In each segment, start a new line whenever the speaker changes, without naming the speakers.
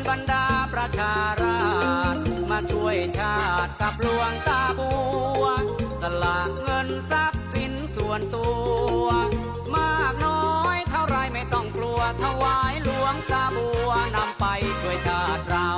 บรรดาประชาราษฎร์มาช่วยชาติกับหลวงตาบัวสละเงินทรัพย์สินส่วนตัวมากน้อยเท่าไรไม่ต้องกลัวถวายหลวงตาบัวนำไปช่วยชาติเรา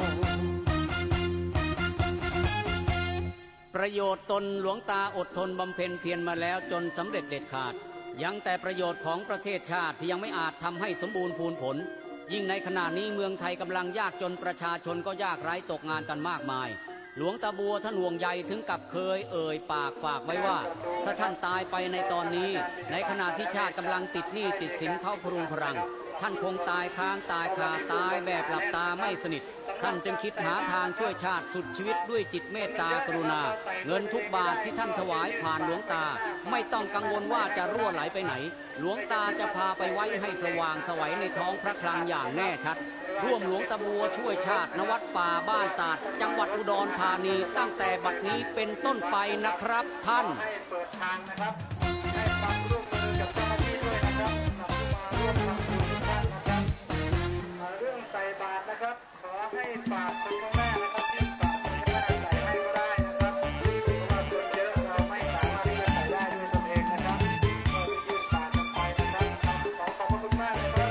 ประโยชน์ตนหลวงตาอดทนบำเพ็ญเพียรมาแล้วจนสำเร็จเด็ดขาดยังแต่ประโยชน์ของประเทศชาติที่ยังไม่อาจทำให้สมบูรณ์พูนผลยิ่งในขณะนี้เมืองไทยกำลังยากจนประชาชนก็ยากไร้ตกงานกันมากมายหลวงตาบัวท่านห่วงใยถึงกับเคยปากฝากไว้ว่าถ้าท่านตายไปในตอนนี้ในขณะที่ชาติกำลังติดหนี้ติดสินเข้าพรุงพรังท่านคงตายค้างตายคาตายแบบหลับตาไม่สนิทท่านจึงคิดหาทางช่วยชาติสุดชีวิตด้วยจิตเมตตากรุณาเงินทุกบาทที่ท่านถวายผ่านหลวงตาไม่ต้องกังวลว่าจะรั่วไหลไปไหนหลวงตาจะพาไปไว้ให้สว่างไสวในท้องพระคลังอย่างแน่ชัดร่วมหลวงตาบัวช่วยชาติณวัดป่าบ้านตาดจังหวัดอุดรธานีตั้งแต่บัดนี้เป็นต้นไปนะครับท่าน
เปิดทางนะครับให้ความร่วมมือกับเจ้าหน้าที่ด้วยนะครับร่วมทำบุญทุกท่านนะครับเรื่องใส่บาตรนะครับขอให้ฝากคุณพ่อแม่นะครับที่ฝากคุณพ่อแม่ใส่ให้ก็ได้นะครับเพราะว่าคนเยอะเราไม่สามารถที่จะใส่ได้ด้วยตนเองนะครับก็ยื่นบาตรกันไปนะครับขอบคุณมากนะครับ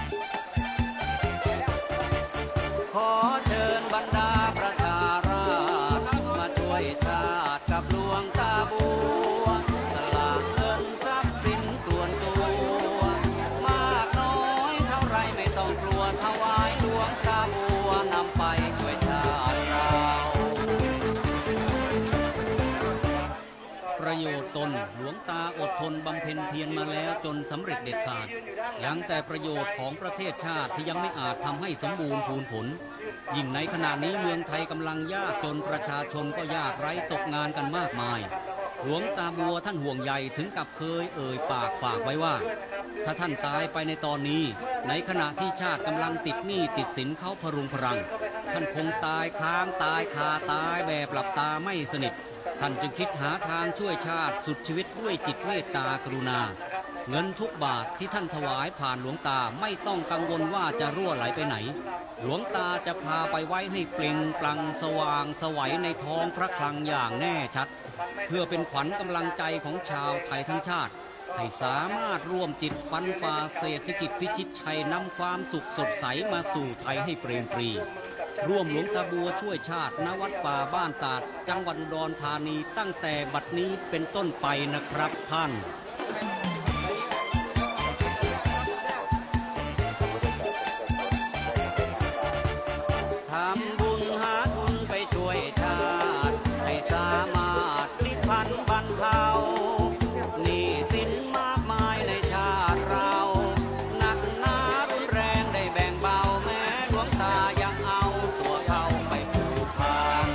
ขอเชิญบรรดาประชาราษฎร์มาช่วยชาติกับหลวงตาบัวสละเงินทรัพย์สินส่วนตัวมากน้อยเท่าไรไม่ต้องกลัวถวายหลวงตาบัวนำไปช่วยชาติเราประโยชน์ตนหลวงตาอดทนบำเพ็ญเพียรมาแล้วจนสำเร็จเด็ดขาดยังแต่ประโยชน์ของประเทศชาติที่ยังไม่อาจทำให้สมบูรณ์พูนผลยิ่งในขณะนี้เมืองไทยกำลังยากจนประชาชนก็ยากไร้ตกงานกันมากมายหลวงตาบัวท่านห่วงใยถึงกับเคยปากฝากไว้ว่าถ้าท่านตายไปในตอนนี้ในขณะที่ชาติกำลังติดหนี้ติดสินเข้าพรุงพรังท่านคงตายค้างตายคาตายแบบหลับตาไม่สนิทท่านจึงคิดหาทางช่วยชาติสุดชีวิตด้วยจิตเมตตากรุณาเงินทุกบาทที่ท่านถวายผ่านหลวงตาไม่ต้องกังวลว่าจะรั่วไหลไปไหนหลวงตาจะพาไปไว้ให้เปล่งปลั่งสว่างไสวในท้องพระคลังอย่างแน่ชัดเพื่อเป็นขวัญกำลังใจของชาวไทยทั้งชาติให้สามารถร่วมจิตฟันฝ่าเศรษฐกิจพิชิตชัยนำความสุขสดใสมาสู่ไทยให้เปรมปรีร่วมหลวงตาบัวช่วยชาติณวัดป่าบ้านตาดจังหวัดอุดรธานีตั้งแต่บัดนี้เป็นต้นไปนะครับท่านทำบุญหาทุนไปช่วยชาติให้สามารถพลิกผันบรรเทาหนี้สินมากมายในชาติเราหนักหนารุนแรงได้แบ่งเบาแม้หลวงตายังเอาตัวเขาไปผูกพัน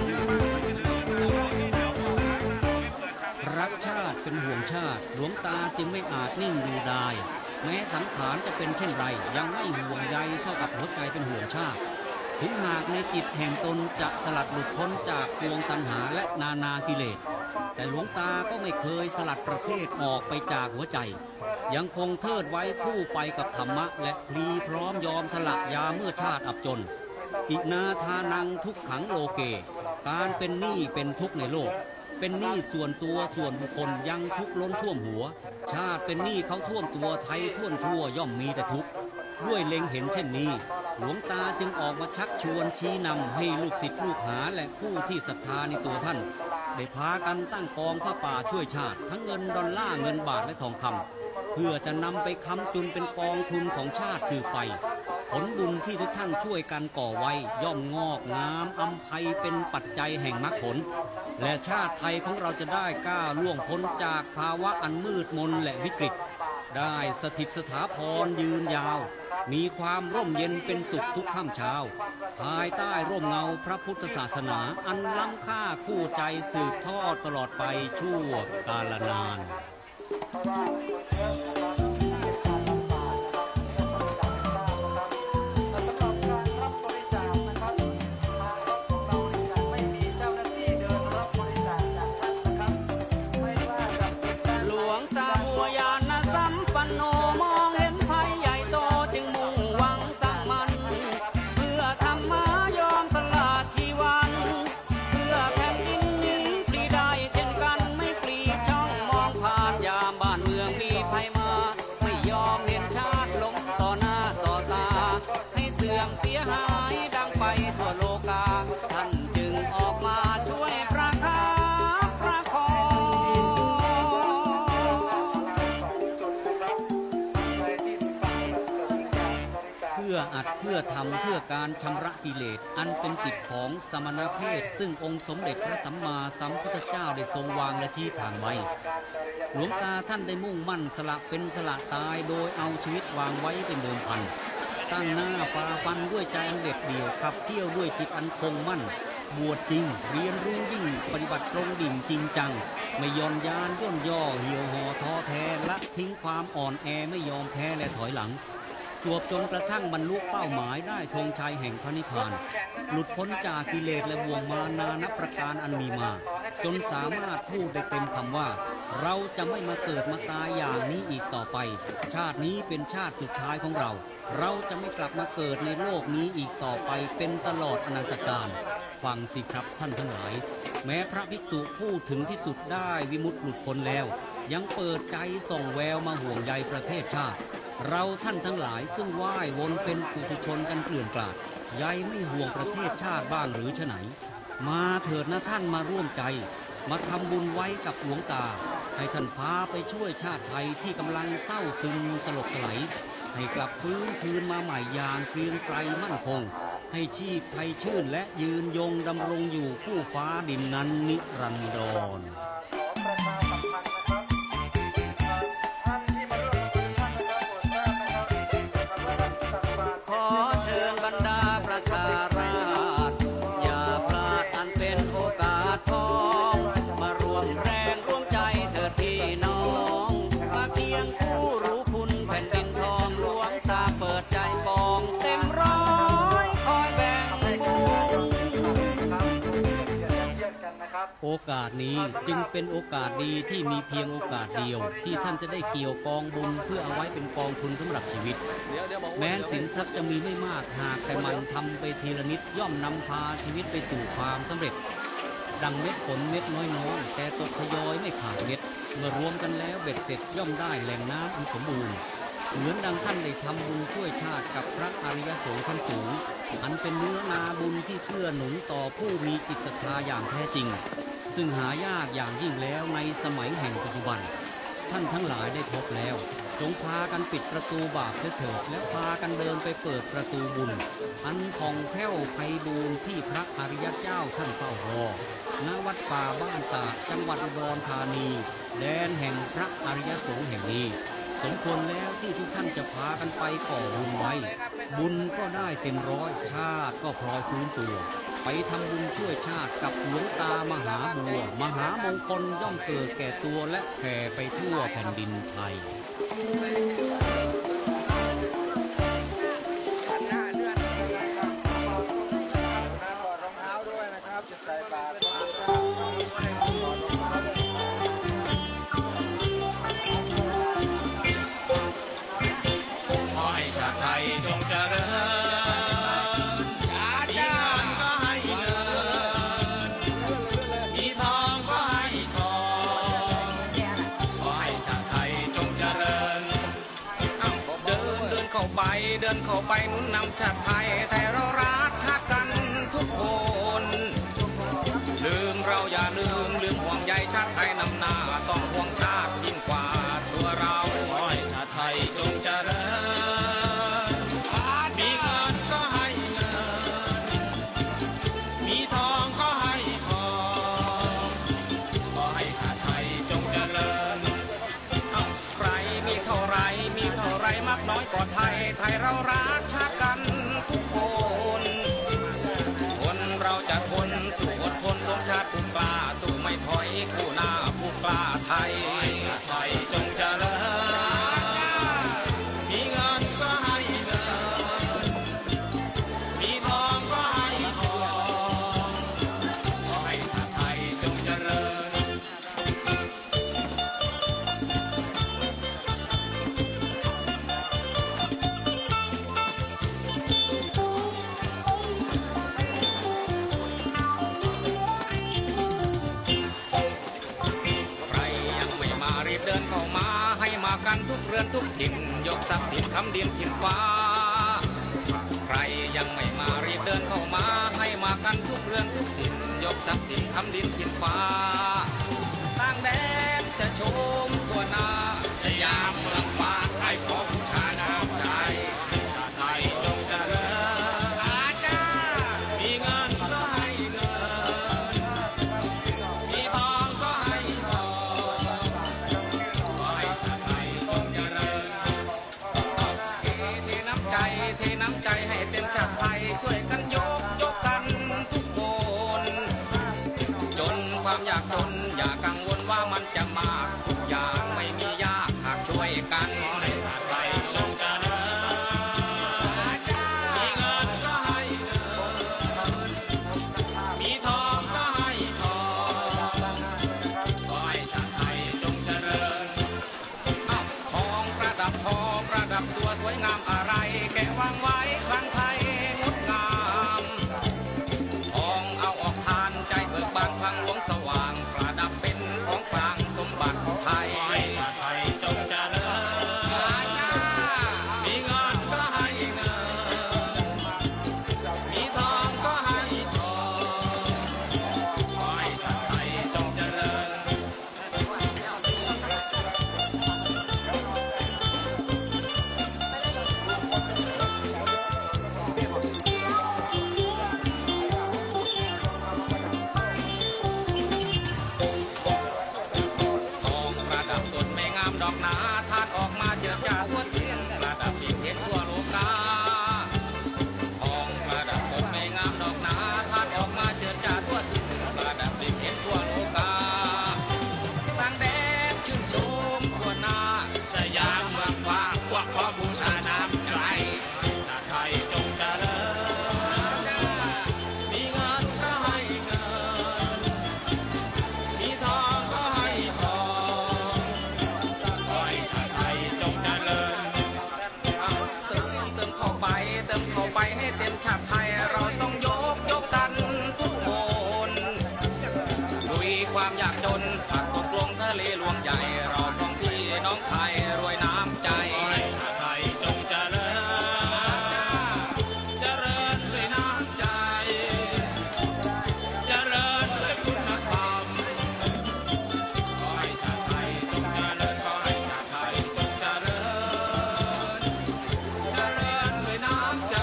รักชาติเป็นห่วงชาติหลวงตาจึงไม่อาจนิ่งดูดายแม้สังขารจะเป็นเช่นไรยังไม่ห่วงใยเท่ากับหัวใจเป็นห่วงชาติถึงหากในจิตแห่งตนจะสลัดหลุดพ้นจากพวงตัณหาและนานากิเลสแต่หลวงตาก็ไม่เคยสลัดประเทศออกไปจากหัวใจยังคงเทิดไว้คู่ไปกับธรรมะและพลีพร้อมยอมสละยาเมื่อชาติอับจนอินาทานังทุกขังโลเกการเป็นหนี้เป็นทุกข์ในโลกเป็นหนี้ส่วนตัวส่วนบุคคลยังทุกข์ล้นท่วมหัวชาติเป็นหนี้เขาท่วมตัวไทยท่วนทั่วย่อมมีแต่ทุกข์ด้วยเล็งเห็นเช่นนี้หลวงตาจึงออกมาชักชวนชี้นำให้ลูกศิษย์ลูกหาและผู้ที่ศรัทธาในตัวท่านได้พากันตั้งกองผ้าป่าช่วยชาติทั้งเงินดอลลาร์เงินบาทและทองคำเพื่อจะนำไปค้ำจุนเป็นกองทุนของชาติสืบไปผลบุญที่ทุกท่านช่วยกันก่อไว้ย่อมงอกงามอำไพเป็นปัจจัยแห่งมรรคผลและชาติไทยของเราจะได้ก้าวล่วงพ้นจากภาวะอันมืดมนและวิกฤตได้สถิตสถาพรยืนยาวมีความร่มเย็นเป็นสุขทุกค่ำเช้าภายใต้ร่มเงาพระพุทธศาสนาอันล้ำค่าคู่ใจสืบทอดตลอดไปชั่วกาลนานอัดเพื่อทำเพื่อการชำระกิเลสอันเป็นกิจของสมณเพศซึ่งองค์สมเด็จพระสัมมาสัมพุทธเจ้าได้ทรงวางและชี้ทางไว้หลวงตาท่านได้มุ่งมั่นสละเป็นสละตายโดยเอาชีวิตวางไว้เป็นเดิมพันตั้งหน้าฝ่าฟันด้วยใจอันเด็ดเดี่ยวขับเที่ยวด้วยจิตอันคงมั่นบวชจริงเรียนรู้ยิ่งปฏิบัติตรงดิ่งจริงจังไม่ย่อนยานย่นย่อเหี่ยวห่อท้อแท้ละทิ้งความอ่อนแอไม่ยอมแพ้และถอยหลังจวบจนกระทั่งบรรลุเป้าหมายได้ธงชัยแห่งพระนิพพานหลุดพ้นจากกิเลสและบ่วงมานานับประการอันมีมาจนสามารถพูดได้เต็มคำว่าเราจะไม่มาเกิดมาตายอย่างนี้อีกต่อไปชาตินี้เป็นชาติสุดท้ายของเราเราจะไม่กลับมาเกิดในโลกนี้อีกต่อไปเป็นตลอดอนันตกาลฟังสิครับท่านทั้งหลายแม้พระภิกษุพูดถึงที่สุดได้วิมุตติหลุดพ้นแล้วยังเปิดใจส่องแววมาห่วงใยประเทศชาติเราท่านทั้งหลายซึ่งว่ายวนเป็นปุถุชนกันเกลื่อนกลาดใยไม่ห่วงประเทศชาติบ้างหรือฉะไหนมาเถิดนะท่านมาร่วมใจมาทำบุญไว้กับหลวงตาให้ท่านพาไปช่วยชาติไทยที่กำลังเศร้าซึมสลบสลายให้กลับฟื้นคืนมาใหม่อย่างเกรียงไกรมั่นคงให้ชีพไทยชื่นและยืนยงดำรงอยู่คู่ฟ้าดินนั้นนิรันดรขอเชิญบรรดาประชาราษฎร์อย่าพลาดอันเป็นโอกาสทองมารวมแรงร่วมใจเถิดพี่น้องมาเคียงคู่รู้คุณแผ่นดินทองหลวงตาเปิดใจกองเต็มร้อยคอยแบ่งบุญโอกาสนี้จึงเป็นโอกาสดีที่มีเพียงโอกาสเดียวที่ท่านจะได้เกี่ยวกองบุญเพื่อเอาไว้เป็นกองทุนสำหรับชีวิตแม้สินทรัพย์จะมีไม่มากหากแต่มันทำไปทีละนิดย่อมนำพาชีวิตไปสู่ความสำเร็จดังเม็ดฝนเม็ดน้อยๆแต่ตกทยอยไม่ขาดเม็ดเมื่อรวมกันแล้วเบ็ดเสร็จย่อมได้แหล่งน้ำอันสมบูรณ์เหมือนดังท่านได้ทำบุญช่วยชาติกับพระอริยสงฆ์ชั้นสูงอันเป็นเนื้อนาบุญที่เกื้อหนุนต่อผู้มีจิตศรัทธาอย่างแท้จริงซึ่งหายากอย่างยิ่งแล้วในสมัยแห่งปัจจุบันท่านทั้งหลายได้พบแล้วจงพากันปิดประตูบาปเถิดแล้วพากันเดินไปเปิดประตูบุญอันผ่องแผ้วไพบูรณ์ที่พระอริยเจ้าท่านเฝ้ารอณวัดป่าบ้านตากจังหวัดอุดรธานีแดนแห่งพระอริยสงฆ์แห่งนี้สมควรแล้วที่ทุกท่านจะพากันไปก่อบุญไว้บุญก็ได้เต็มร้อยชาติก็พลอยฟื้นตัวไปทำบุญช่วยชาติกับหลวงตามหาบัวมหามงคลย่อมเกิดแก่ตัวและแผ่ไปทั่วแผ่นดินไทย
เดินเข้าไปหนุนนำชาติไทยแต่เรารักชาติกันทุกคนลืมเราอย่าลืมห่วงใยชาติไทยนำหน้าต้องห่วงชาติยิ่งกว่าตัวเราขอให้ชาติไทยจงเจริญมีเงินก็ให้เงินมีทองก็ให้ทองขอให้ชาติไทยจงเจริญใครมีเท่าไรมากน้อยก็ไทยเรารักชาติกันทุกคนคนเราจะทนสู้อดทนสมชาติผู้กล้าสู้ไม่ถอยคู่หน้าผู้กล้าไทยไทยจงเจริญมีเงินก็ให้เงินมีทองก็ให้ทองขอให้ชาติไทยจงเจริญเดินเข้ามาให้มากันทุกเรือนทุกถิ่นยกทรัพย์สินคำดินถิ่นฟ้าใครยังไม่มารีบเดินเข้ามาให้มากันทุกเรือนทุกถิ่นยกทรัพย์สินคำดินถิ่นฟ้าต่างแดนจะชมตัวหน้าสยามเมืองฟ้าให้พบชาติน้ำใจชาติไทยจงเจริญความยากจนอย่ากังวลว่ามันจะมากทุกอย่างไม่มียากหากช่วยกันให้ชาติไทยจงเจริญมีเงินก็ให้เงินมีทองก็ให้ทองขอให้ชาติไทยจงเจริญทองประดับตัวสวยงามอะไรแกะวางไว้ครั้งไทยงดงามทองเอาออกทานใจเบิกบานพลังหลวงสว่างประดับเป็นของกลางสมบัติไทยชาติไทยจงเจริญมีเงินก็ให้เงินมีทองก็ให้ทองขอให้ชาติไทยจงเจริญดอกหนาทานออกมาเจิดจ้าทั่วเทียนประดับยิ่งเห็นทั่วโลกาทองประดับต้นไม้งามดอกหนาทานออกมาเจิดจ้าทั่วเทียนประดับยิ่งเห็นทั่วโลกาต่างแดนชื่นชมทั่วหน้าสยามเมืองฟ้าพวกขอบูชาน้ำใจชาติไทยจงเจริญมีเงินก็ให้เงินมีทองก็ให้ทองเติมเข้าไปให้เต็มชาติไทยเราต้องยกกันทุกคนลุยความยากจนผักตกลงทะเลหลวงใหญ่เราต้องพี่น้องไทยรวยน้ำใจชาติไทยจงเจริญเจริญด้วยน้ำใจเจริญด้วยคุณธรรมขอให้ชาติไทยจงเจริญขอให้ชาติไทยจงเจริญเจริญด้วยน้ำใจ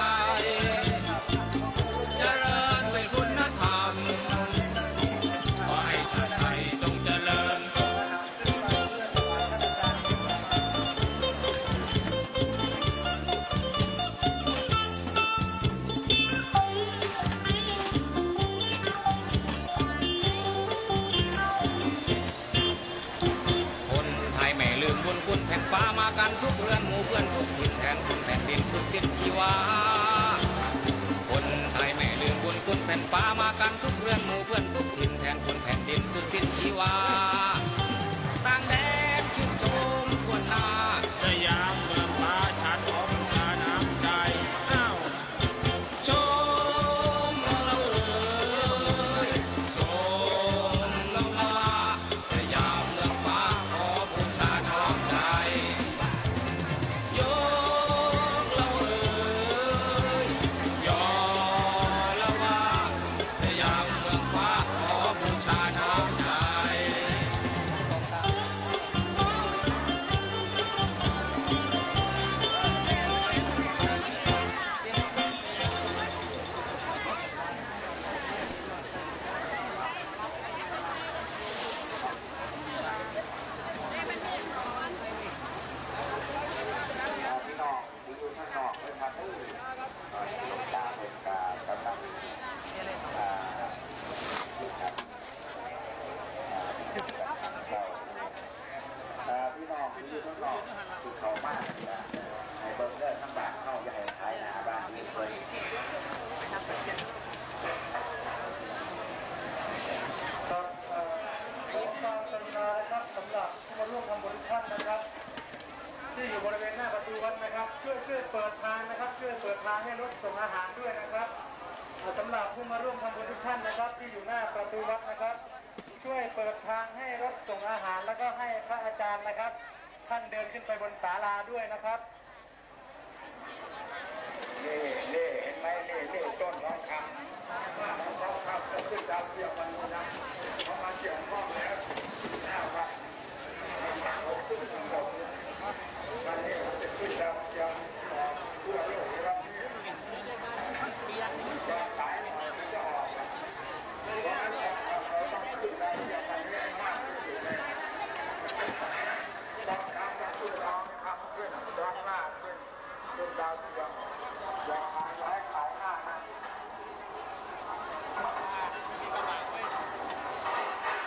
เจริญด้วยคุณธรรมขอให้ชาติไทยจงเจริญคนไทยไม่ลืมบุญคุณแผ่นฟ้ามากันทุกเรือนหมู่เพื่อนทุกถิ่นแทนคุณแผ่นดินสุดสิ้นชีวาคนไทยไม่ลืมบุญคุณแผ่นฟ้ามากันทุกเรือนหมู่เพื่อนทุกถิ่นแทนคุณแผ่นดินสุดสิ้นชีวาต่างแดนชื่นชมทั่วหน้าสยามเมืองฟ้าชาติของบูชาน้ำใจชมเราชมเราสยามเมืองฟ้าขอบูชาน้ำใจยกเรายอเราว่าสยามเมืองฟ้าขอบูชาน้ำใจ
พี่น้องที่อยู่ข้างนอกเลยครับหลวงตาเป็นการกำลังพี่น้องที่อยู่ข้างนอกคือเขามากในเบอร์เกอร์ทั้งบ้านเข้าใหญ่ท้ายนาบ้านนี้เลยครับขอความกรุณานะครับสำหรับผู้มาร่วมทำบุญทุกท่านนะครับที่อยู่บริเวณหน้าประตูวัดนะครับช่วยเปิดทางนะครับช่วยเปิดทางให้รถส่งอาหารด้วยนะครับสำหรับผู้มาร่วมทำบุญทุกท่านนะครับที่อยู่หน้าประตูวัดนะครับช่วยเปิดทางให้รถส่งอาหารแล้วก็ให้พระอาจารย์นะครับท่านเดินขึ้นไปบนศาลาด้วยนะครับนี่เห็นไหมนี่ต้นทองคำจะขึ้นดาวเทียมวันนี้นะเขามาเกี่ยวข้องแล้วนะครับวันนี้จะขึ้นดาวเทียมทั่วโลกครับจะขายหน่อยจะออกเพราะฉะนั้นเราต้องขึ้นดาวเทียมวันนี้มากที่สุดเลยต้องทำกับขึ้นเรานะครับขึ้นด้านหน้าขึ้นดาวเทียมอย่าขายไว้ขายหน้านะ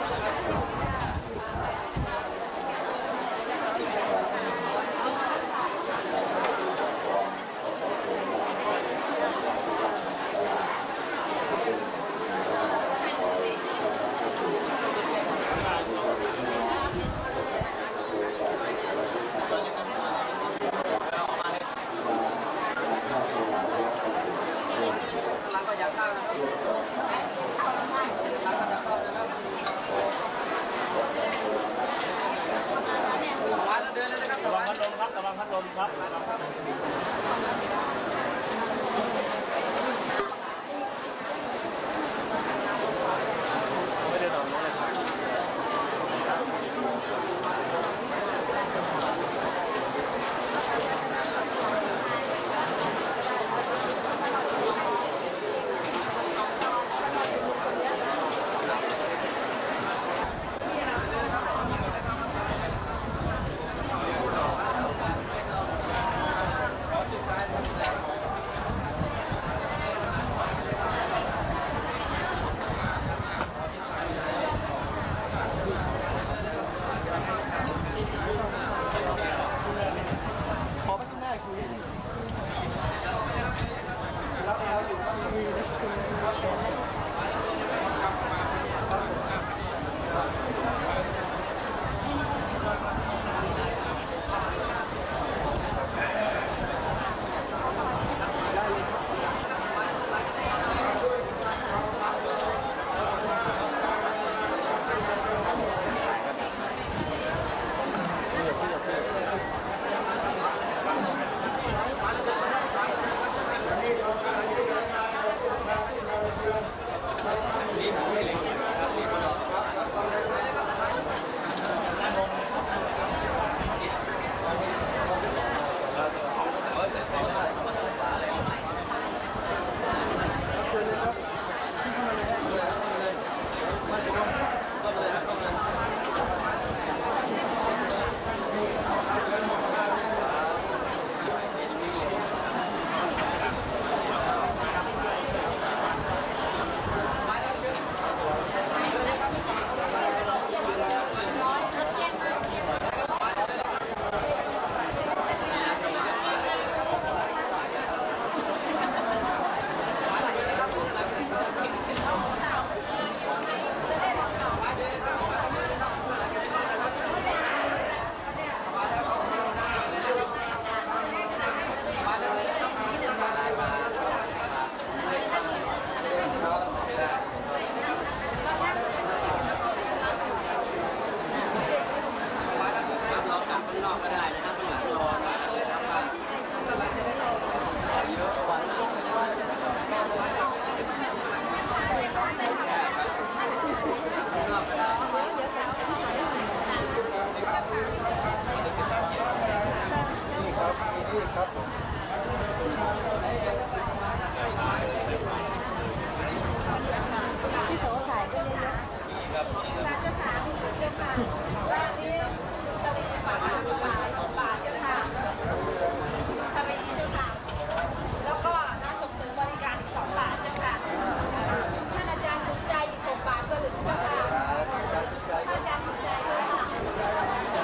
พี่โสถ่ายก็เยอะๆร้านเจ้าขาเจ้าค่ะร้านนี้จะมีฝากบาทเจ้าค่ะทะเลเจ้าค่ะแล้วก็น้ำส่งเสริมบริการอีก2 บาทเจ้าค่ะท่านอาจารย์สุขใจอีก6 บาทสลึงเจ้าค่ะท่านอาจารย์สุขใจด้วยค่ะ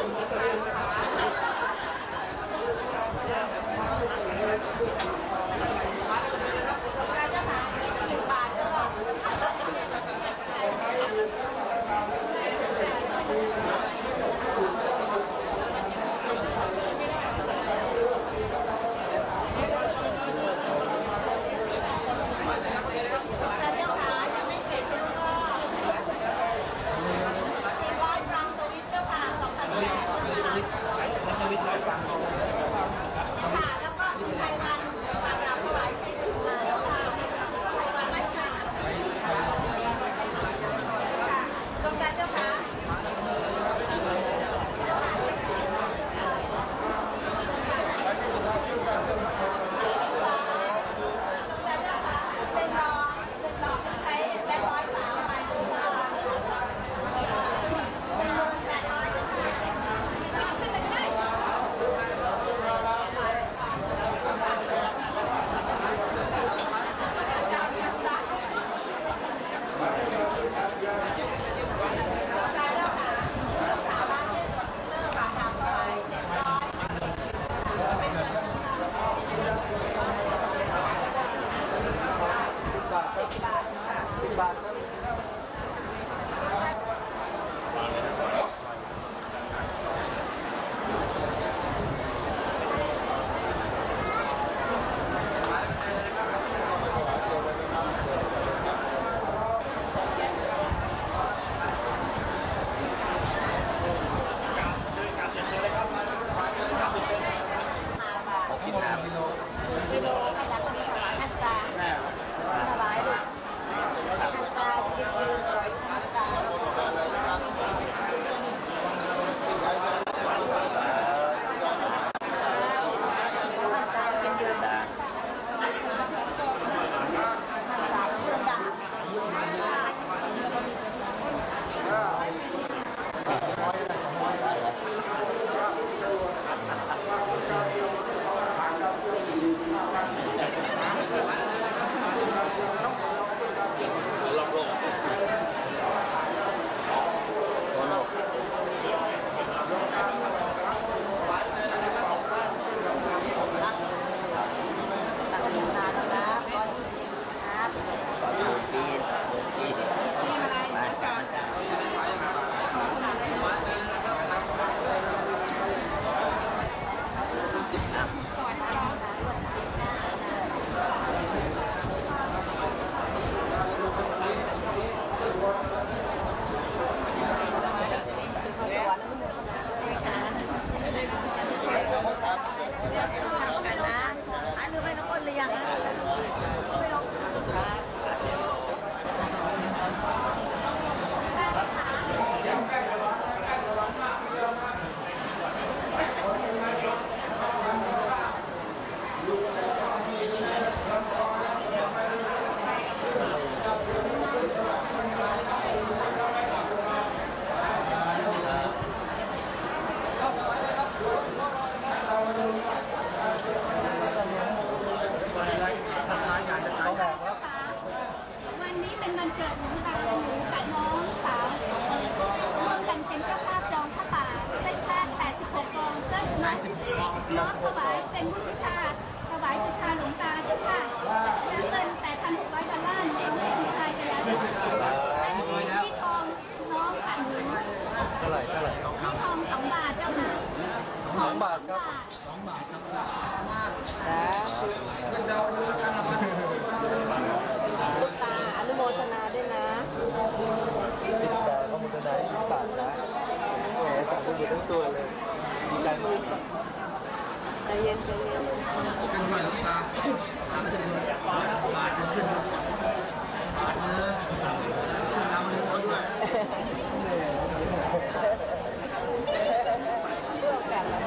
ส
วันนี้เป็นวันเกิดหนูค่ะหนูกับน้องสาวร่วมกันเป็นเจ้าภาพจองผ้าป่าได้ชาติ86 กองซึ่งน้องถวายเป็นบุญพิธาถวายบูชาหลวงตาเจ้าค่ะเงิน$8,600หนูเอาให้บูชาไปแล้วที่ทองน้องกับหนู
เท่าไหร่
ที่ทอง2 บาทเจ้าค่ะ
2 บาทครับ
ลูกตาอนุโมทนาด้วยนะ
ติดตาเขาหมดเลยนะ20 บาทนะแหมสั่งไปหมดทั้งตัวเลยดีใจมาก
ใจเย็นใจเย็น
กันด้วยลูกตาบาทขึ้นบาทเนื้อน้ำมันร้อนด้วย
ร่วมกันนะคะ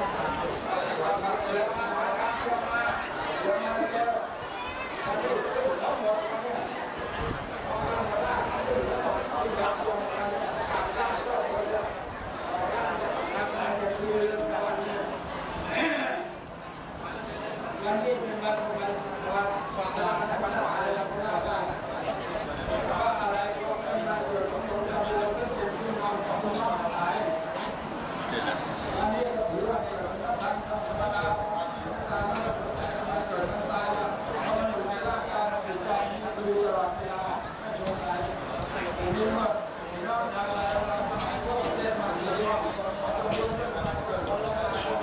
วันนี้เป็นวันความรักและความหมายและความรักเพราะอะไรก็เป็นวันเกิดของหลวงตาบัวซึ่งเป็นผู้นำของชาติไทยวันนี้ก็ถือว่าเป็นวันสำคัญธรรมดาการเกิดมันเกิดมันตายแล้วเพราะมันอยู่ในร่างกายจิตใจนี้ดูตลอดเวลาไม่สงสัยนี่เมื่อเราทำอะไรเราทำอะไรก็เป็นมาดีว่าต้องรู้เรื่องการเกิดของเรา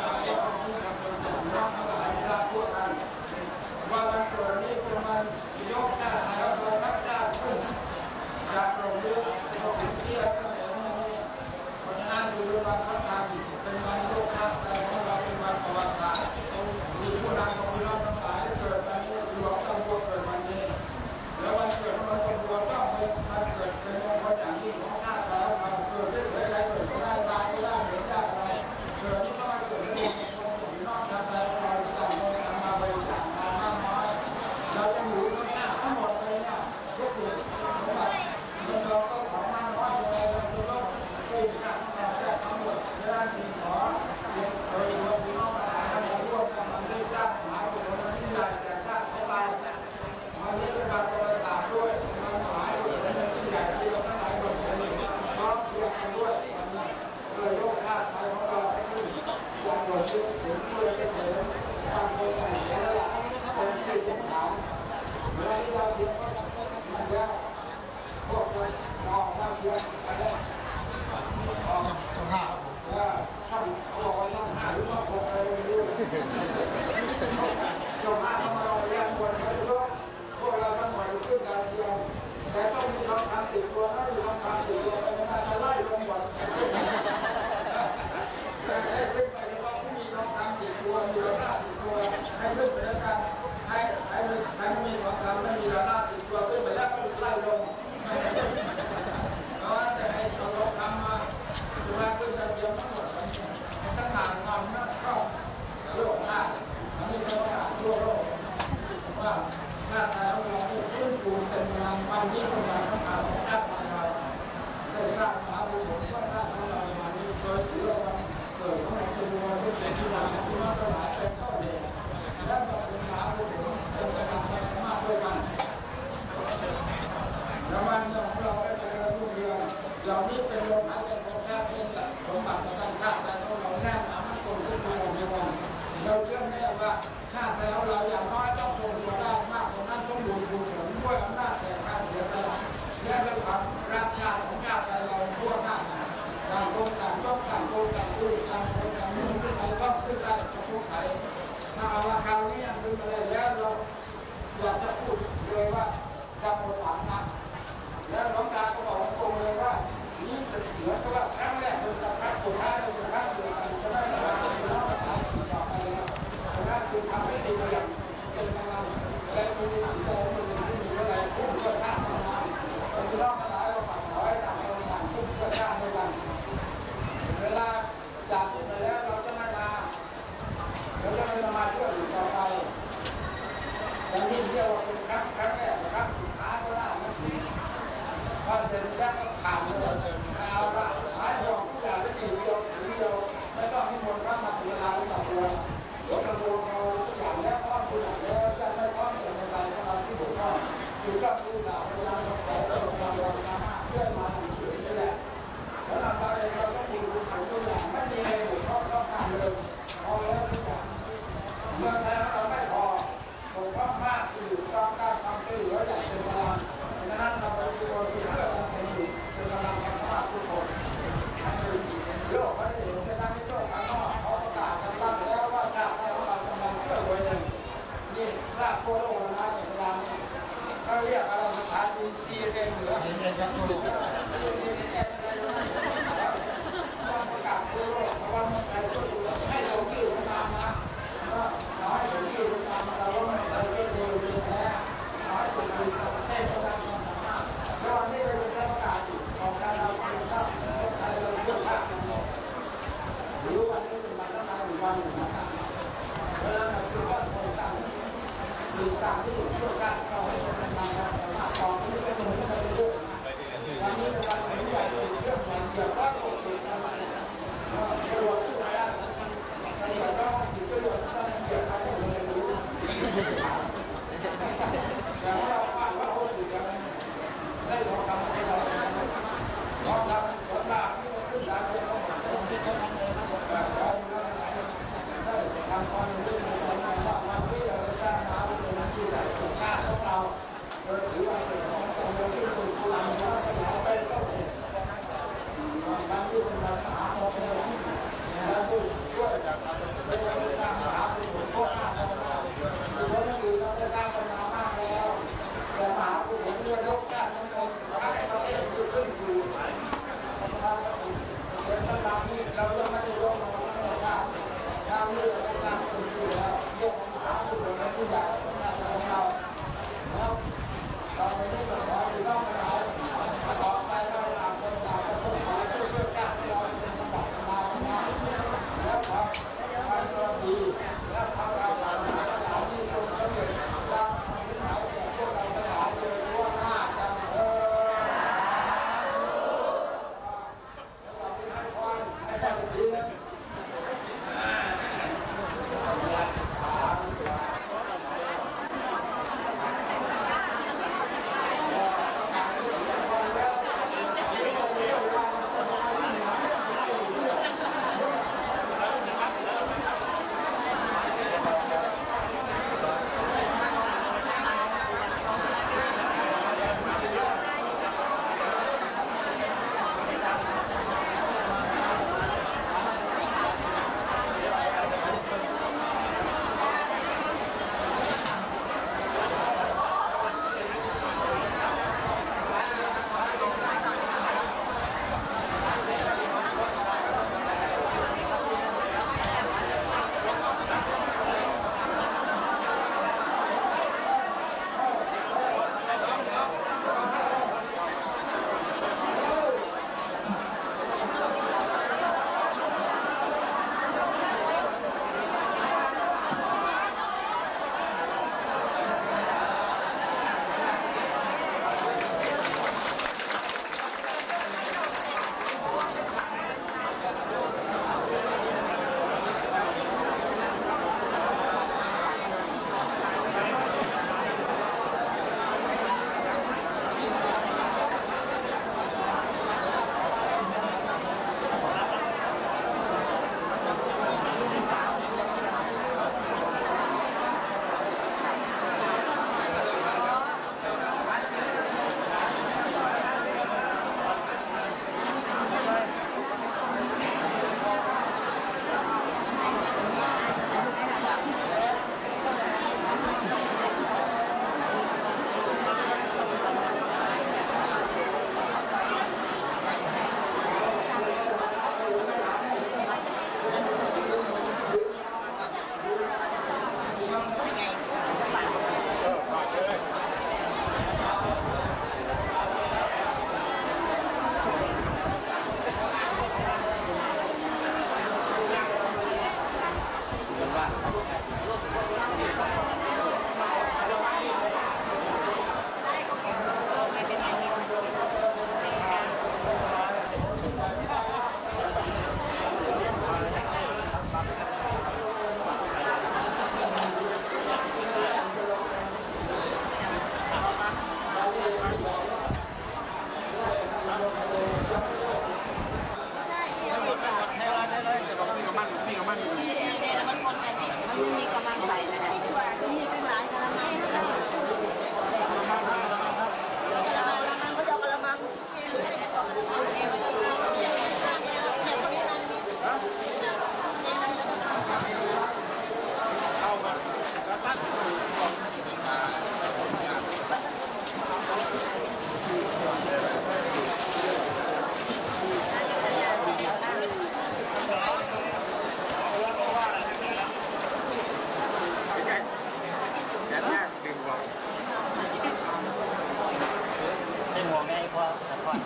ว่าวันเกิดนี้เป็นวันยกชาติแล้วเรารักชาติขึ้นจากโรงเรียนเราถึงที่เราต้องเห็นนี้เพราะฉะนั้นคือวันสำคัญเป็นวันยกชาติแต่ของเราเป็นวันประวัติศาสตร์มีผู้นำของพี่น้องทั้งหลายเกิดวันนี้คือหลวงตาบัวเกิดวันนี้แล้ววันเกิดของหลวงตาบัวก็เป็นวันเกิดเป็นมงคลอย่างยิ่งของชาติแล้วเราเกิดได้เลยอะไรเกิดก็ได้ตายก็ได้เหมือนได้อะไรเกิดนี่ก็มาเกิดเป็นมงคลของพี่น้องชาติแล้วเราจะทำมาบริจาคมามากน้อยเราจะอยู่ข้างหน้าทั้งหมดเลยเนี่ยยกตัวเราก็ของมากน้อยอะไรเราจะต้องกู้ชาติของเราได้ทั้งหมดเวลาที่ขอโดยรวมพี่น้องทั้งหลายเราร่วมกันมันได้สร้างมหาบุญที่ใหญ่แก่ชาติของเราวันนี้เป็นการประวัติศาสตร์ด้วยมันมหาบุญที่ใหญ่ที่เราทั้งหลายรวมกันพร้อมเพรียงกันด้วยวันนี้โดยโลกชาติไทยของเราให้ขึ้นอย่างหมดที่ถึงช่วยกันเสริมความเป็นสมัยแล้วล่ะเป็นที่เป็นฐานเวลาที่เราเรียนก็มันยากพวกเรามองว่าเรียนไปได้ว่าท่านเขาบอกว่าท่าน5 หรือว่า6อะไรไม่รู้เจ้า5เข้ามาเราเรียนบนไม่รู้พวกเราทั้งหมดขึ้นการเรียนแต่ต้องมีคำถามติดตัวถ้ามีคำถามติดตัวไปไม่ได้จะไล่ลงหมดให้ขึ้นไปเฉพาะผู้มีคำถามติดตัวมีระนาบติดตัวให้ขึ้นไปแล้วกันให้ไม่มีคำถามไม่มีระนาบติดตัวขึ้นไปแล้วก็ไล่ลงเพราะว่าจะให้เราลงทำมาสุราขึ้นจะเดียวทั้งหมดสถานงานนักเข้าโลกชาติอันนี้เป็นโอกาสทั่วโลกว่าชาติไทยของเราฟื้นฟูเป็นงานวันนี้เป็นวันสำคัญของชาติเราได้สร้างมหาบุญของชาติของเราวันนี้โดยถือว่าเกิดของเราเป็นวันที่เป็นที่วันที่เราทั้งหลายเป็นต้นเหตุและมาเป็นมหาบุญเป็นการมากด้วยกันแล้ววันนี้ของเราได้เจริญรุ่งเรืองเหล่านี้เป็นลมหายใจของชาติเป็นสมบัติประจำชาติแต่ของเราแน่นหนามั่นคงขึ้นมาในวันเราเชื่อแน่ว่าชาติแล้วเราอย่างน้อยต้องทรงตัวได้มากกว่านั้นต้องดูผลด้วยอำนาจแห่งการเสียสละราบโคโลนะเวลาเขาเรียกอะไรสถานีซีเอ็นหรือซีเอ็นครับคุณประกาศโคโลเพราะว่ามันไปช่วยให้เราที่ลงน้ำนะน้อยเราที่ลงน้ำเราไม่ไปช่วยดูดูแลน้อยจะดูเส้นทางแล้ววันนี้เราจะประกาศของการเราเป็นข้าวเราเลือกข้าวหรือวันนี้มันต้องมาอีกวันหนึ่งนะครับเวลาเราดูว่าคนต่างมีต่างที่ช่วยกันเราให้คนทำงานต่อที่เป็นคนที่เป็นลูกวันนี้เป็นวันที่ใหญ่เรื่องใหญ่เกี่ยวกับโอเคประโยชน์ที่ไหนอ่ะประโยชน์ก็ถือประโยชน์ที่ต้องเกี่ยวกับให้คนรู้แต่ว่าเราว่าโอ้ยได้ลองทำให้เราลองทำผลงานที่มันขึ้นได้เลยที่เขาทำเลยนะทำความรู้ว่าวันที่เราจะสร้างน้ำเป็นที่ไหนของชาติของเราโดยถือว่าเป็นของตนเราที่คุณคุณทำแล้วก็เป็นต้นเหตุทำที่เป็นปัญหาของเราแล้วผู้ช่วยจากเราเป็นเราสร้างน้ำเป็นคนพวกน้ำของเราเพราะนั่นคือเราจะสร้างปัญหามากแล้วแต่มหาผู้ผลเรือยกชาติทั้งหมดให้เราได้อยู่ขึ้นอยู่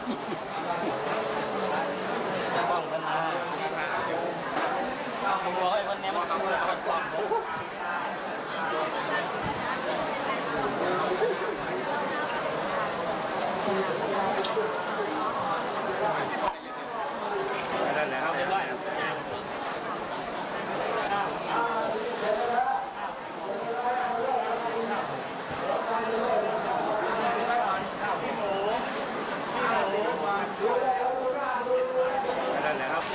จะป้องกันมาผมบอกให้วันนี้มันต้องมาป้องนั่นแหละครับเรียบร้อยนะนั่นแหละครับ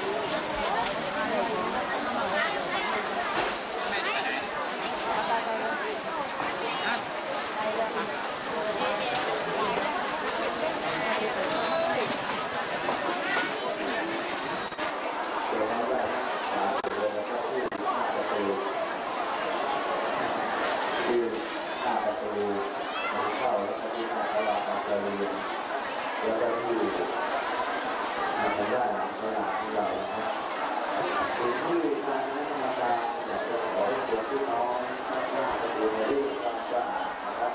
แล้วก็ที่ทางด้านตลาดของเราครับที่ทางคณะกรรมการอยากจะขอให้ตัวพี่น้องหน้าประตูในเรื่องความสะอาดนะครับ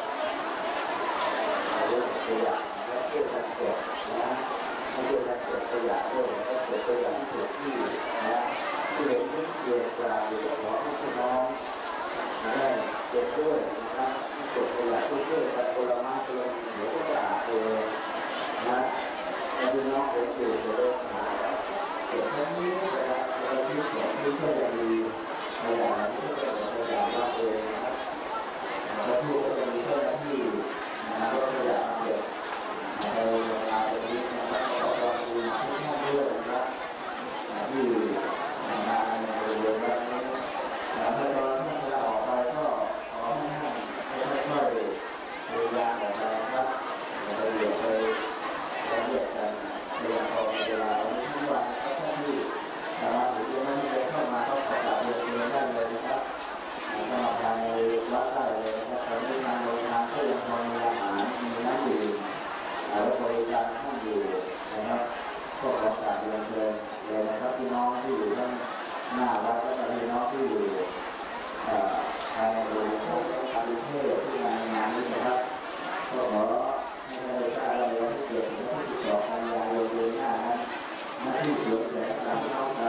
เรื่องขยะและเรื่องการเก็บนะไม่ใช่การเก็บขยะด้วยแล้วก็เก็บขยะที่ถูกที่นะที่เห็นที่เรียนกลางอยู่ขอให้พี่น้องได้เก็บด้วยนะครับเก็บขยะทุกเรื่องแต่คนละมากเลยเดี๋ยวก็สะอาดเองนะแล้วพี่น้องผมอยู่จะเริ่มหาเก็บทั้งนี้นะครับแล้วที่เก็บที่ก็จะมีขยะที่ก็จะขยะมากเลยนะครับแล้วที่ก็จะมีเจ้าหน้าที่นะครับขยะเก็บในเวลาตรงนี้นะครับขอความกรุณาทุกท่านด้วยนะครับที่งานในบริเวณนี้ถ้าตอนที่เราออกไปก็ขอให้ท่านค่อยๆพยายามออกไปครับเราเรียนไปเราเรียนกันเรียนพอเวลาวันนี้ทุกวันก็ท่านที่มาถึงที่นั่นเลยเข้ามาเข้าขอการเรียนได้เลยนะครับเข้ามาภายในวัดได้เลยนะครับตอนนี้งานโรงงานก็ยังพอมีอาหารมีน้ำดื่มและบริการท่านอยู่นะครับก็ขอการเรียนเลยนะครับพี่น้องที่อยู่ด้านหน้าวัดและพี่น้องที่อยู่ภายในโรงงานการเทศที่งานนี้นะครับก็ขอให้ได้ทราบอะไรที่เกี่ยวกับที่ต่อการยาโรงเรียนหน้านั้นหน้าที่เกี่ยวกับการเข้ามา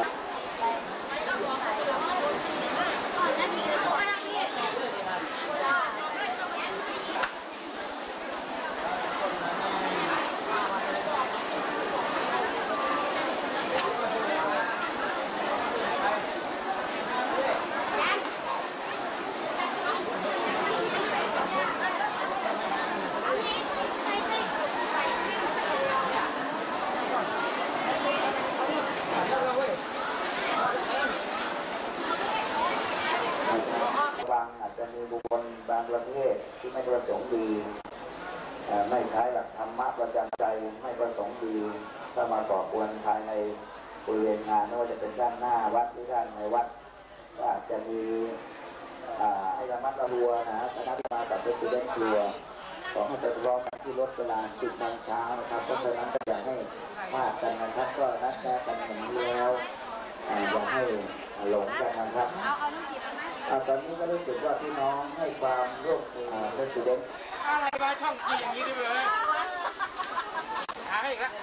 บางอาจจะมีบุคคลบางประเภทที่ไม่ประสงค์ดีไม่ใช้หลักธรรมะประจำใจไม่ประสงค์ดีถ้ามาก่อกวนภายในบริเวณงานไม่ว่าจะเป็นด้านหน้าวัดหรือด้านในวัดก็อาจจะมีให้ระมัดระวังนะคณะที่มากับเพื่อนเล่นครัวขอให้ไปรอกันที่รถเวลา 10 โมงเช้านะครับเพราะฉะนั้นก็อยากให้มากกันนะครับก็นัดแนะกันอย่างนี้แล้วอย่าให้หลงกันนะครับตอนนี้ก็รู้สึกว่าพี่น้องให้ความร่วมมือเพื่อนเล่น
อะไรมาช่องทีอย่างนี้ด้วยเลยหาให้อีกแล้ว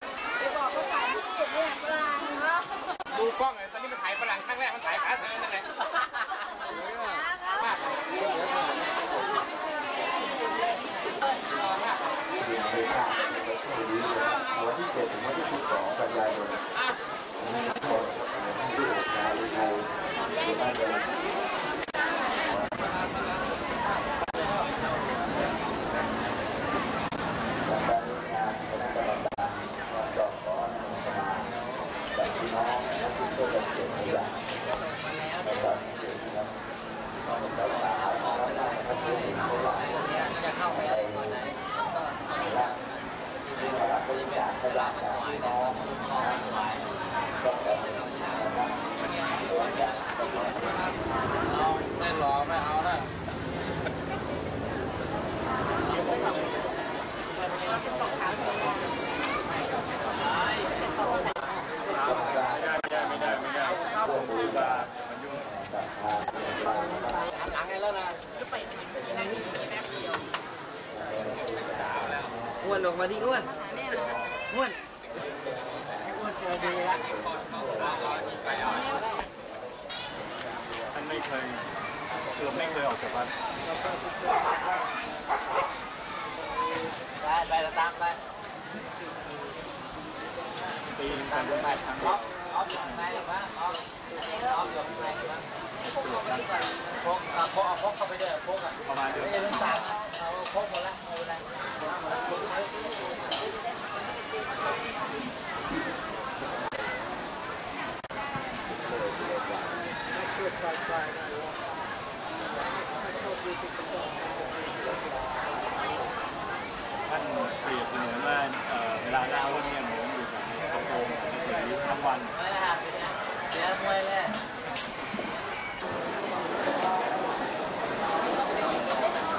ดูกล้องเลยตอนนี้มันถ่ายฝรั่งครั้งแรกมันถ่ายขาเธอนั่นแหละ
วันที่ 7 ถึงวันที่ 12 กันยายนคนที่ชาวไทยที่บ้านเดิมจากการงานคณะกรรมการจอขออนุโมทนาจากพี่น้องที่ช่วยกันเก็บขยะในตอนนี้นะครับต้องเป็นรักษาแล้วได้ครับที่มีคนหลายจะเข้าไปไหนและที่รับบริจาคขยะจากพี่น้องก็จะนะครับ
เอาไม่รอไม่เอานะหลังไงแล้วนะอ้วนออกมาดิอ้วน
อ้วนเจอดีแล้วท่านไม่เคยออกจากบ้านไปเราตามไปปีนึงตามไปทางออฟอยู่ข้างในหรือเปล่าออฟอยู่ข้างในหรือเปล่าพกเอาพกเข้าไปด้วยพกอ่ะประมาณไม่ใช่เรื่องต่างเอาพกหมดแล้วไม่เป็นไรท่านเปรียบเสมือนว่าเวลาหน้าวันเนี่ยเหมือนอยู่กับกระโปรงเฉยๆทั้งวันเสียมวยเลย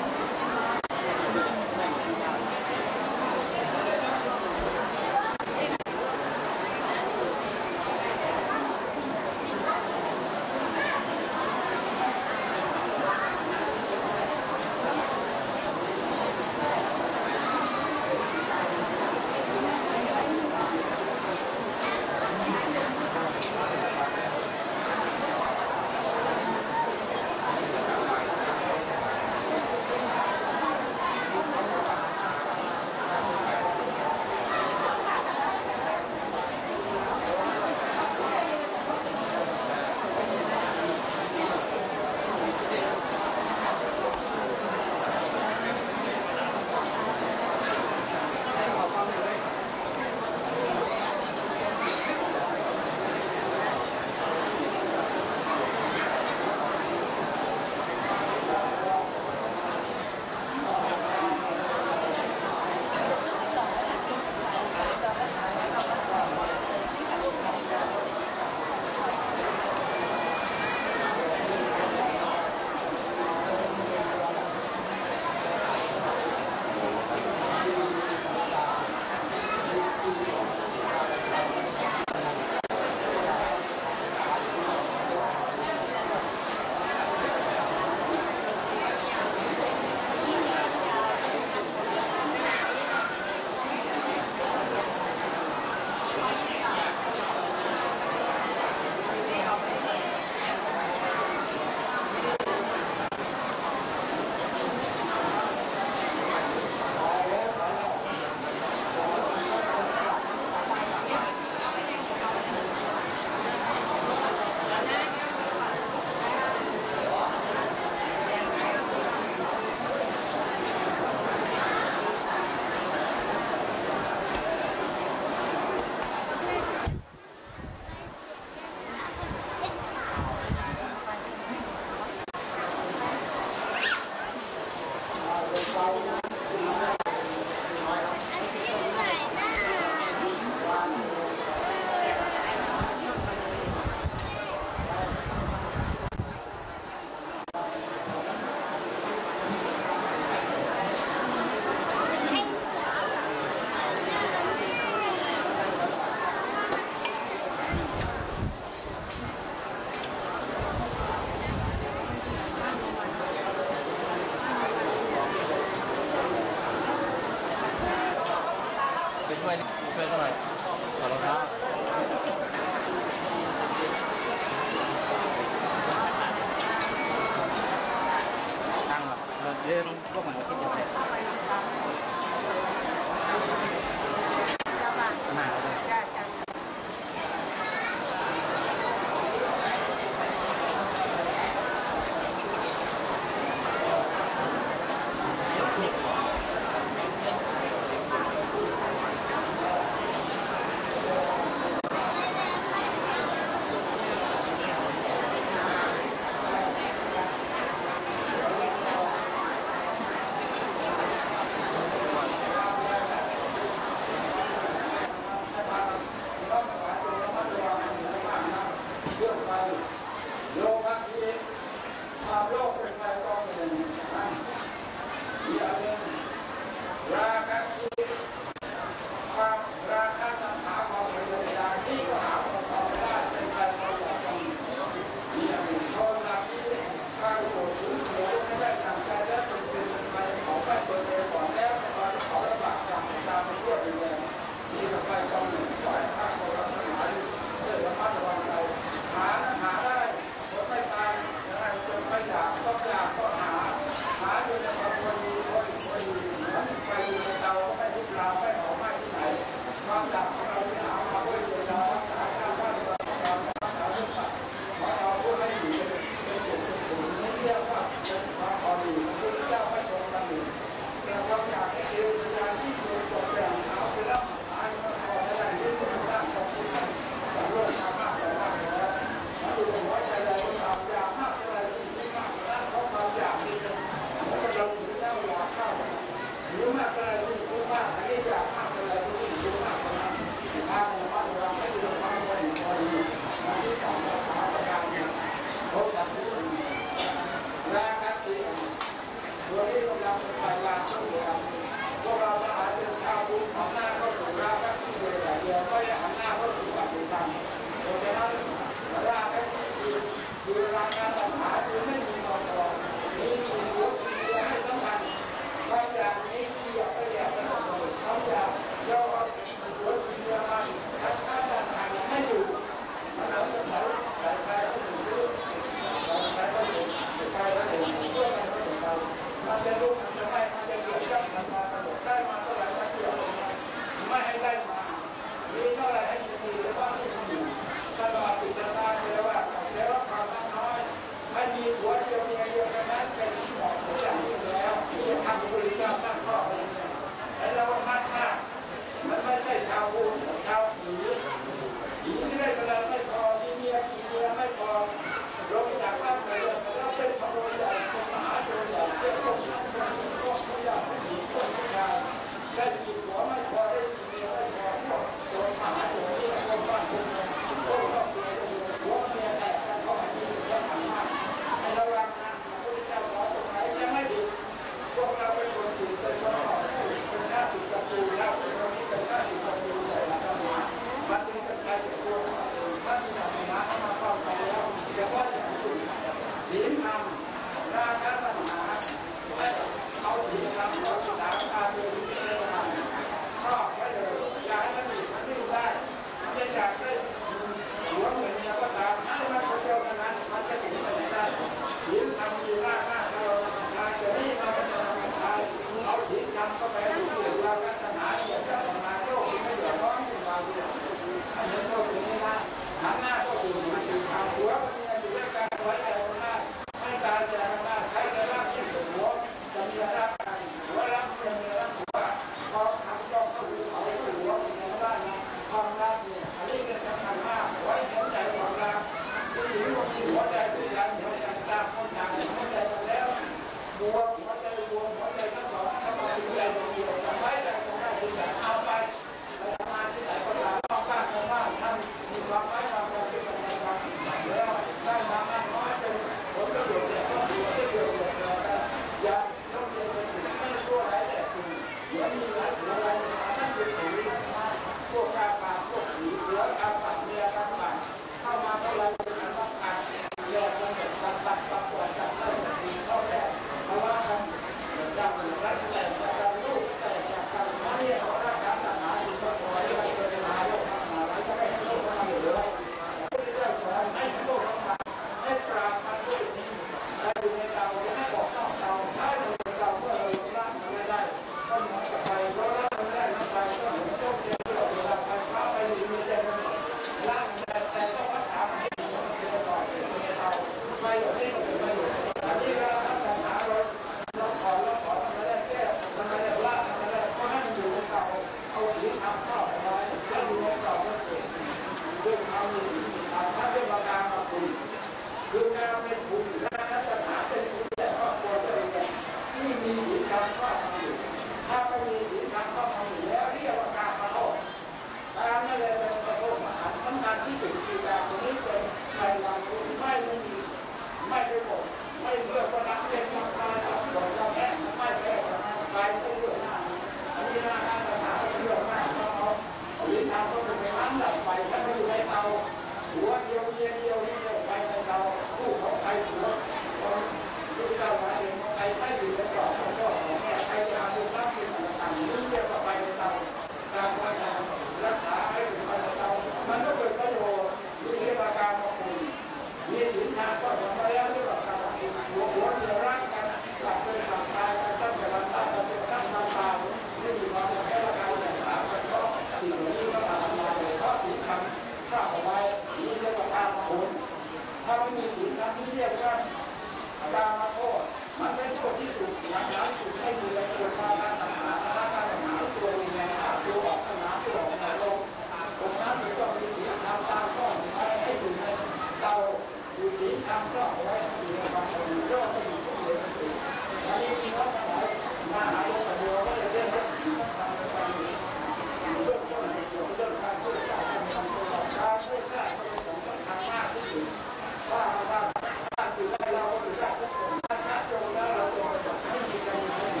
มันจะลุกมันจะไม่มันจะเกี่ยวกับมันมาตลอดได้มาเท่าไหร่มาเกี่ยวไม่ให้ได้มามีเท่าไหร่ให้มีหรือว่าไม่มีตลอดติดตามเลยว่าแล้วความน้อยไม่มีหัวเดียวเมียเดียวกันนั้นเป็นที่เหมาะสมอย่างนี้แล้วที่จะทำบริกรรมตั้งข้อเองแล้วเรามากมันไม่ใช่ชาวบุญชาวผีที่ได้กำลังไม่พอที่เมียผีเมียไม่พอลงจากบ้านไปแล้วเป็นขโมยใหญ่เป็นมหาโจรใหญ่เจ้าของนั้นคนนี้พวกผู้ใหญ่ผู้หญิงพวกผู้ชายได้กินหัวไม่พอได้กินเมียไม่พอพวกโจรมหาโจรที่คนบ้านคนเมืองพวกครอบครัวหัวเมียแตกกันก็มีเรื่องทำมากในระหว่างนั้นพระพุทธเจ้าขอตรงไหนจะไม่ผิดพวกเราเป็นคนผิดเป็นคนต่อสู้เป็นข้าศึกศัตรูแล้วเป็นคนที่เป็นข้าศึกศัตรูใหญ่ละกันมามันจึงเป็นการเกิดตัวถ้ามีธรรมะเข้ามาป้องกันแล้วจะว่าอย่างอื่นศีลธรรมราคะตัณหาไม่เอาศีลธรรมเอาศีลธรรมอาเบริเตธรรมครอบไว้เลยอย่าให้มันหนีมันวิ่งได้ไม่อยากได้หัวเหมือนเนี่ยก็ตามให้มันคนเดียวกันนั้นมันจะถึงไปไหนได้ศีลธรรมมีรากหน้าเราทางจะนี่มาเป็นธรรมชาติเอาศีลธรรมเข้าไปดูราคะตัณหาเกี่ยวกับธรรมะโลกที่ไม่เดือดร้อนขึ้นมาด้วยอันนี้โลกนี้นะหันหน้าก็ดูมันดูทางหัวก็มีอยู่ด้วยการไว้ใจหน้าให้การแสดงหน้าใครจะรักที่สุดหัวจะมีรักกันหัวรักจะมีรักหัวพอทำต้องก็คือเขาหัวมีในบ้านนะความรักเนี่ยอันนี้เป็นสำคัญมากไว้หัวใจความรักผู้หญิงก็มีหัวใจผู้ชายหัวใจต่างคนต่างหัวใจกันแล้วหัวใจรวมหัวใจทั้งสองเข้ามาเป็นใจเดียวกันไว้ใจตรงไหนที่จะเอาไปมาที่ไหนก็ตามต้องการจะว่าท่านมีความไว้วางใจเป็นในความแล้วได้มามากน้อยเป็นผลประโยชน์เนี่ยต้องดูให้เกิดประโยชน์แล้วอย่าต้องเรียนไปถึงไม่ชั่วร้ายแต่สิ่งเดี๋ยวมีหลายหัวอะไรท่านเป็นผีพวกกาปากพวกผีเหลือกาปากเมียกาปากเข้ามาเท่าไรเป็นการรับการแยกกันแบบตัดปวดจับเล่นดีเข้าแก่เพราะว่ากันจากรักแต่จากลูกแต่จากการมาเนี่ยเขารักษาศาสนาอยู่ก็ขอให้ไปเป็นมาโลกมาไว้ก็ไม่ให้โลกมาอยู่เลยพระเจ้าสอนให้โลกมาให้ปราบมันด้วยให้อยู่ในเตาให้ออกนอกเตาถ้าอยู่ในเตาเมื่อเราละมันไม่ได้ก็เหมือนกับไฟเราละมันได้น้ำไฟก็เหมือนต้มเดือดเราเวลาไฟเข้าไปหรือมีใจมันละแต่ก็วัดถามให้มันเป็นต่อเป็นในเตาไฟแบบนี้ก็เป็นประโยชน์อันนี้เราทำปัญหาเราขอมันไม่ได้แก้มันไม่ได้ละมันไม่ได้ก็ให้มันอยู่ในเตาเอาศีลธรรมเข้าไปไว้แล้วอยู่ในเตาก็เกิดเรื่องเอามีถ้าเป็นประการมาคุณคือการเป็นคุณและปัญหาเป็นคุณแต่ครอบครัวตัวเองที่มีศีลธรรมก็ทำอยู่ถ้าไม่มีศีลธรรมก็ทำอยู่แล้วเรียกว่าการมาโทษการนั่นเลยเป็นประโทษมหาทำงานที่ถึงที่การตรงนี้เป็นในวันนี้ไม่มีไม่ได้บอกไม่เลือกว่านักเรียนมาตายกับบอกเราแค่ไม่แค่ไปไม่เลือกหน้าอันนี้นะการปัญหาเรื่องมากเขาศีลธรรมก็เป็นน้ำหลับไปถ้าไม่อยู่ในเตาหัวเดียวเดียวนี่เลยไปในเตาผู้ของใครหัวลูกเจ้ามาเองใครไม่อยู่ในกรอบของพ่อของแม่ใครจะดูน้ำสิ่งต่างๆนี้เรียกว่าไปในเตาการว่าการรักษาให้อยู่ภายในเตามันก็เกิดประโยชน์ที่เรียกว่าการมาคุยมีศีลธรรมก็ทำมาแล้วเรียกว่าการมาคุยหัวเดียวรักกันหลับเป็นหลับตายกันตั้งแต่วันตายกันจนตั้งวันตายไม่มีความแค่ละการแต่งสามกันก็สิ่งนี้ก็ทำมาเลยเพราะศีลธรรมสร้างเอาไว้นี่เรียกว่าการมาคุยถ้าไม่มีศีลธรรมนี่เรียกว่าการมาโทษมันเป็นโทษที่ถูกหลังถูกให้อยู่ในตัวมาการตัณหาตัวมีแรงตัวออกตัณหาตัวออกในโลกตรงนั้นมันก็มีศีลธรรมตามข้อให้อยู่ในเราอยู่ศีลธรรมก็เอาไว้อยู่ในความเป็นโลกที่อยู่ในสิ่งอันนี้มีน้องทั้งหลายมาหาหลวงปู่ก็เลยเรียกว่าศีลธรรมในความอยู่เรื่องต้นเกี่ยวกับเรื่องการช่วยชาติการช่วยชาติเป็นของสำคัญมากที่สุดว่าถ้าอยู่ได้เราก็อยู่ได้ทุกคนถ้าจงแล้วเราจงไม่มีใครอยู่ที่ไหน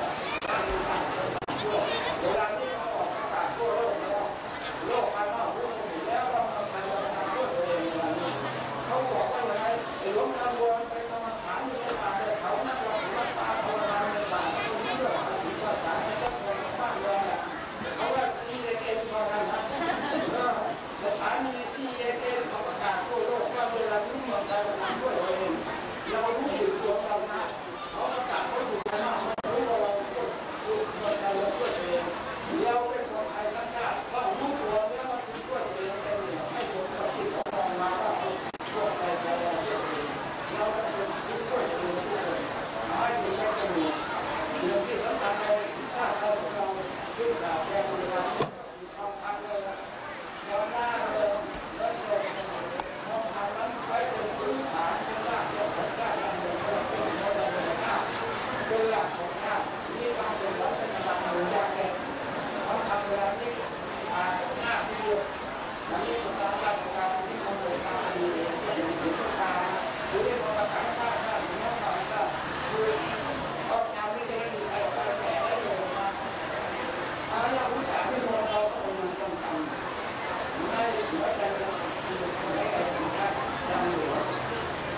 เวลาที่เขาออกประกาศทั่วโลกแล้วโลกภายนอกรู้แล้วว่าทำไมเราทำด้วยตัวเองอย่างนี้เขาบอกว่าอย่างไรหลวงตาบัวไปกรรมฐานอยู่ในป่าแต่เขานั่งรอรักษาภาวนาในป่าคุณเชื่อว่าศีลภาษาในต้นโพธิ์บ้านเราเนี่ยเขาว่าซีเอเกนพอกันนะสถานีซีเอเกนเขาประกาศ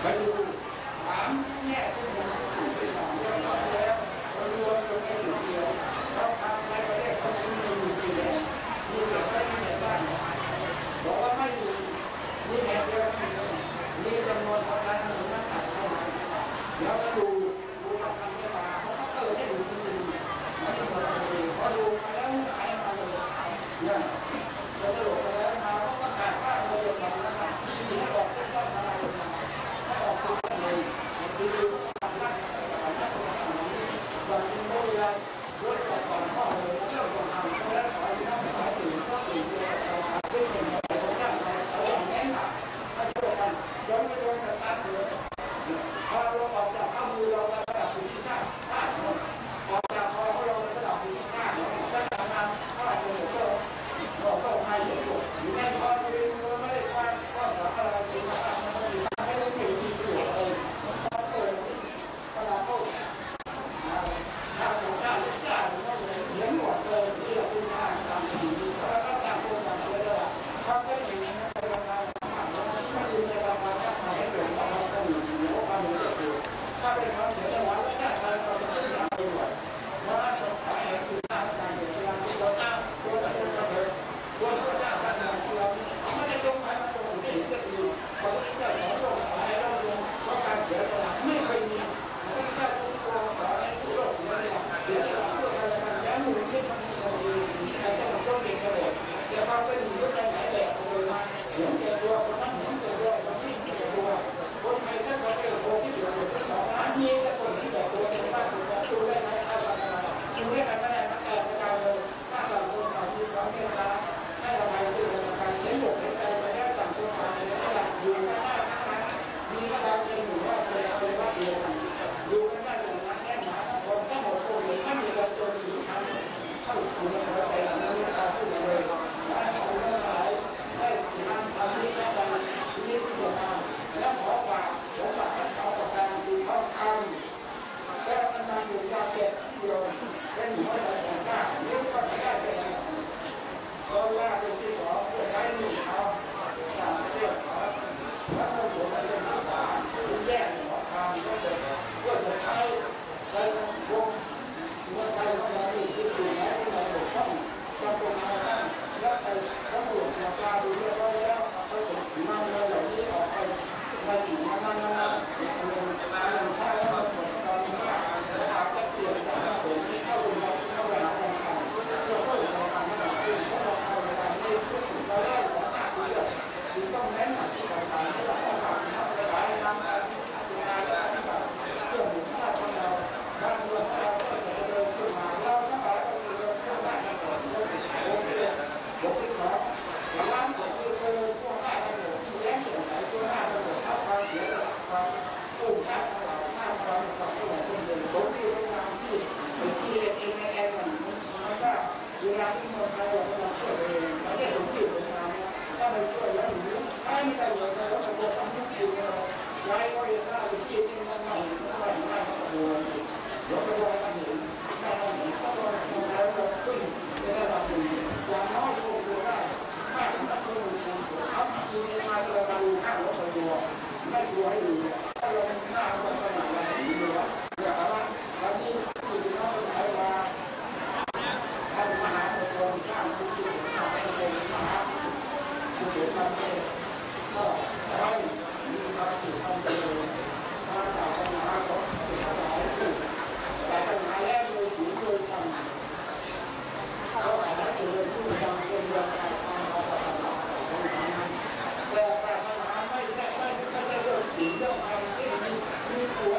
ไปดูถามเนี่ยที่ผมเป็นของเรื่องแล้วเรารวมกันไม่อยู่เดียวเราทำในประเทศเขาไม่มีอยู่เดียวมีแต่ไม่มีแต่บ้านบอกว่าไม่อยู่นี่แห่งเดียวมีจำนวนประชาชนมากเท่าไหร่แล้วก็ดูเราทำได้มาเขาก็เกิดให้ดูจริงๆพอดูมาแล้วใครมาเลยเนี่ยเราสรุปไปแล้วมาก็ประกาศว่าเราจะทำนะครับที่ให้ออกเป็นต้นอะไรให้ออกเป็นเลยคือทำได้บางทีไม่เวลารถก่อนข้อเลยเรื่องของทำแล้วขอที่น้องขอถึงก็ถึงจะเอาขึ้นเป็นอะไรของช่างอะไรเอาอย่างนี้นะมาช่วยกันย้อนไปโดนกันตามเถอะพอเราออกจากข้อมือเราระดับภูมิภาคออกจากคอเราระดับภูมิภาคถ้าทำงานถ้าเราก็ให้เยอะอยู่ในคอเราไม่ได้คว้าอะไรจริงๆไม่ได้มีที่เกี่ยวเลยมันเกิดขนาดเขาถ้าของข้าลูกจ้างเขาเขียนหมดเลยที่เราพูดมาตามสิ่งที่เขาต่างคนต่างเลยว่าเขาไม่ได้ยินนะในราคาไม่ยินในราคาถ้าขายให้เป็นราคาก็มีเดี๋ยวความเหนื่อยอยู่ถ้าเป็นความเสียหายแล้วจ้างการเราจะไม่ทำด้วยว่าขายให้คุณจ้างการเดือดร้อนตัวจ้างตัวจ้างตัวจ้างการเงินเราไม่ได้ลงขายมาตรงนี้ก็คือคนที่จะขอลงขายเราลงเพราะการเสียหายไม่เคยมีไม่ใช่ทุกตัวขอให้ผู้ลงเสียหายเสียหายเพื่ออะไรกันแล้วหนูไม่ทำคนดีใครจะมาต้องเด็กกระโดดแต่เขาเป็นหนูใจไหนแหละเลยมาเห็นแก่ตัวคนนั้นเห็นแก่ตัวคนนี้เห็นแก่ตัวคนไทยถ้าเขาเป็นคนที่อยู่ในสองล้านนี้และคนที่แก่ตัวเป็นบ้านตัวดูได้ไหมอะไรดูได้กันไม่ได้มาแอบกระจายเลยถ้าต่างคนต่างมีความเมตตาให้ระบายด้วยการเลี้ยงหมดเห็นใจไปแล้วต่างคนต่างในระดับอยู่กันได้ทั้งนั้นมีกระดานเป็นหมู่ว่าเป็นว่าเดียวกันอยู่กันได้อย่างนั้นแน่นหนาคนทั้งหมดคนเลยไม่มีการโจมตีทางเข้าสู่ในประเทศนั้นไม่ตาพูดเลยและเอาเรื่องอะไรได้ทำนี้แล้วกันนี้ที่จะมาแล้วขอฝากเอาประกันดูเข้าทำแล้วมันมาอยู่ยาเสพเดียวเป็นหัวใจของข้านี่ก็ไม่ได้เป็นก็ว่าเป็นที่สองเพื่อใช้หนี้เขาต่างประเทศเขาแล้วก็ผมเป็นที่สามที่แยกออกทางก็จะเพื่อจะใช้ในวงเมื่อใครเขาจะอยู่ที่อยู่ไหนที่ไหนต้องจำเป็นมาตั้งแล้วไปตำรวจมาปราบดูเรียบร้อยแล้วเขาจะนำเงินเหล่านี้ออกไปในถึงมานั่งถ้าเราหมดตอนนี้เราอาจจะเปลี่ยนจากผมที่เข้าโรงพยาบาลเข้าไปหาคนทำเราก็อยู่ในการที่เราเป็นเพราะเราเอาเวลาที่เราได้หัวหน้าเรื่องถึงต้องเน้นที่ต่างๆที่เราต้องการทำหลายๆทำงานแล้วก็เพื่อหมู่ชาติของเราบ้านเมืองเราก็จะเดินขึ้นมาเราทั้งหลายก็จะเดินขึ้นมาโอเคยกขึ้นมาร้านก็คือพวกหน้าเราเลี้ยงอย่างไรตัวหน้าเราเอาความเสียความตู้ยัดเราหน้าความความตัวคนเดินผมที่โรงงานที่เองในแอร์มันก็เวลาที่เมืองไทยเราต้องช่วยเองไม่ได้หลงที่โรงงานถ้าไปช่วยแล้วหรือให้ไม่ได้เลยเราต้องทำทุกสิ่งเราใช้ก็ยังได้ที่ที่มันไม่ได้ไม่ควรยกตัวอย่างหนึ่งถ้าเราเห็นก็เราทำแล้วเราขึ้นในระดับหนึ่งอย่างน้อยโชว์ตัวได้มากนักสู้เขาจริงๆมาเราดูข้าวเราดูไม่ดูให้ดูถ้าเราหน้าเราขนาดไหนดูว่าอย่างไรตอนนี้ที่น้องใช้มาท่านมหาบุรุษสร้างผู้ที่สร้างเป็นมหาผู้ที่ทำเป็นก็ได้มีความสุขความเจริญมาจากปัญหาของปัญหาหลายสิ่งแต่ปัญหาแรกเลยถึงโดยทำเขาอาจจะเป็นผู้ทำเป็นเรื่องการทำมาตลอดแต่ปัญหาไม่ใช่เรื่องสิ่งเรื่องอะไรที่มีตัว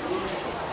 เ